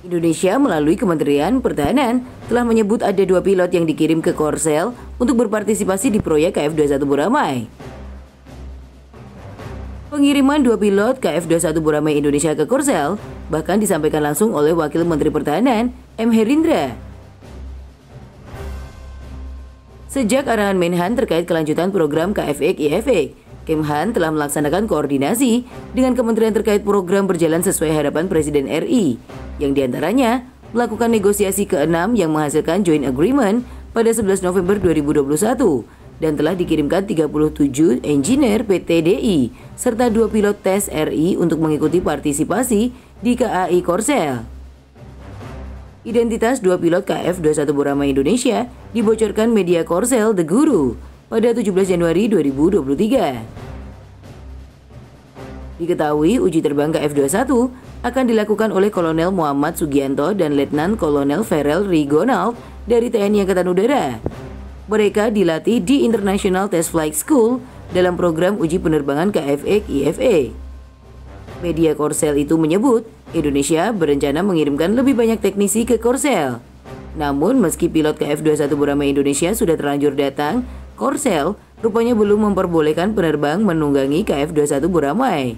Indonesia melalui Kementerian Pertahanan telah menyebut ada 2 pilot yang dikirim ke Korsel untuk berpartisipasi di proyek KF-21 Buramai. Pengiriman 2 pilot KF-21 Buramai Indonesia ke Korsel bahkan disampaikan langsung oleh Wakil Menteri Pertahanan M. Herindra. Sejak arahan Menhan terkait kelanjutan program KFX-IFX, Kemhan telah melaksanakan koordinasi dengan kementerian terkait program berjalan sesuai harapan Presiden RI, yang diantaranya melakukan negosiasi ke-6 yang menghasilkan joint agreement pada 11 November 2021 dan telah dikirimkan 37 engineer PT-DI serta 2 pilot tes RI untuk mengikuti partisipasi di KAI Korsel. Identitas 2 pilot KF-21 Buramai Indonesia dibocorkan media Korsel The Guru pada 17 Januari 2023. Diketahui uji terbang KF-21 akan dilakukan oleh Kolonel Muhammad Sugianto dan Letnan Kolonel Ferel Rigonald dari TNI Angkatan Udara. Mereka dilatih di International Test Flight School dalam program uji penerbangan KFX-IFX. Media Korsel itu menyebut Indonesia berencana mengirimkan lebih banyak teknisi ke Korsel. Namun meski pilot KF-21 Buramai Indonesia sudah terlanjur datang, Korsel rupanya belum memperbolehkan penerbang menunggangi KF-21 Buramai.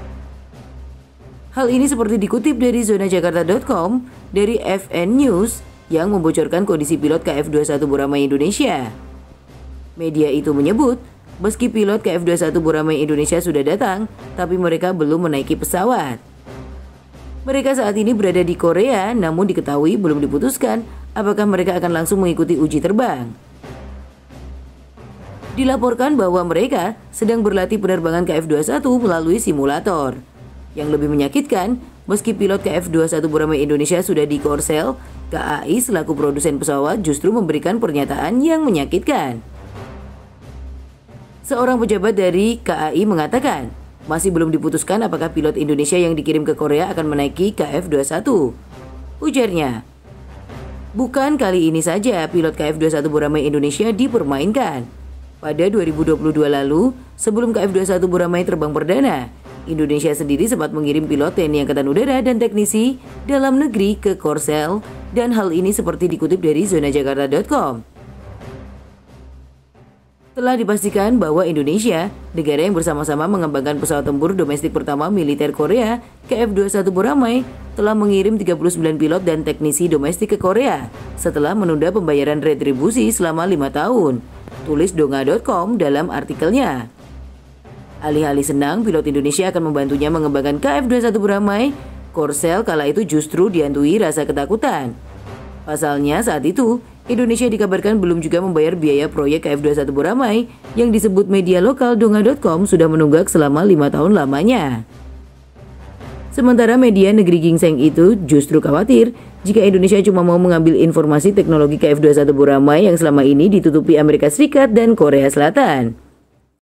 Hal ini seperti dikutip dari zonajakarta.com dari FN News yang membocorkan kondisi pilot KF-21 Buramai Indonesia. Media itu menyebut, meski pilot KF-21 Buramai Indonesia sudah datang, tapi mereka belum menaiki pesawat. Mereka saat ini berada di Korea, namun diketahui belum diputuskan apakah mereka akan langsung mengikuti uji terbang. Dilaporkan bahwa mereka sedang berlatih penerbangan KF-21 melalui simulator. Yang lebih menyakitkan, meski pilot KF-21 Buramai Indonesia sudah di Korsel, KAI selaku produsen pesawat justru memberikan pernyataan yang menyakitkan. Seorang pejabat dari KAI mengatakan, masih belum diputuskan apakah pilot Indonesia yang dikirim ke Korea akan menaiki KF-21. Ujarnya, bukan kali ini saja pilot KF-21 Buramai Indonesia dipermainkan. Pada 2022 lalu, sebelum KF-21 Buramai terbang perdana, Indonesia sendiri sempat mengirim pilot TNI Angkatan Udara dan teknisi dalam negeri ke Korsel, dan hal ini seperti dikutip dari zonajakarta.com. Telah dipastikan bahwa Indonesia, negara yang bersama-sama mengembangkan pesawat tempur domestik pertama militer Korea, KF-21 Buramai, telah mengirim 39 pilot dan teknisi domestik ke Korea setelah menunda pembayaran retribusi selama 5 tahun. Tulis donga.com dalam artikelnya. Alih-alih senang, pilot Indonesia akan membantunya mengembangkan KF-21 Buramai, Korsel kala itu justru dihantui rasa ketakutan. Pasalnya saat itu, Indonesia dikabarkan belum juga membayar biaya proyek KF-21 Buramai yang disebut media lokal donga.com sudah menunggak selama 5 tahun lamanya. Sementara media negeri gingseng itu justru khawatir jika Indonesia cuma mau mengambil informasi teknologi KF-21 Buramai yang selama ini ditutupi Amerika Serikat dan Korea Selatan.